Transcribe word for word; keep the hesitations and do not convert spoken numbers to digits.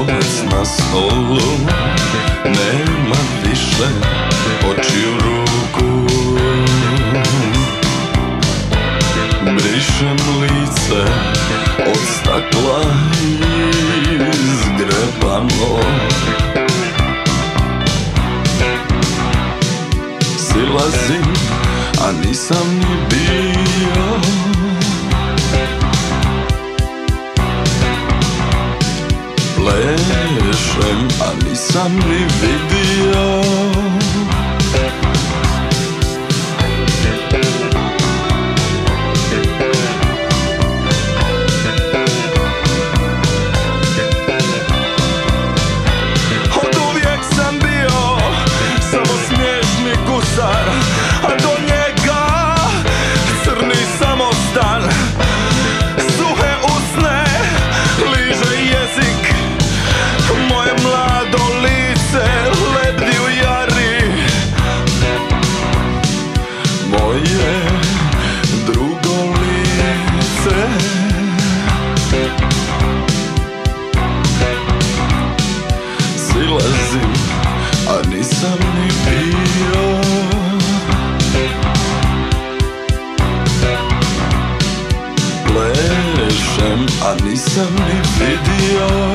novac na stolu, nema više očiju ruku. Brišem lice od stakla izgrebano. Silazim, a nisam ni bio. Plešem, a nisam ni vidio. Od uvijek sam bio samo smiješni gusar, a do njega crni samostan. Suhe usne, liže jezik, moje mlado lice lebdi u jari. Moje drugo lice silazim, a nisam ni bio. Plešem, a nisam ni vidio.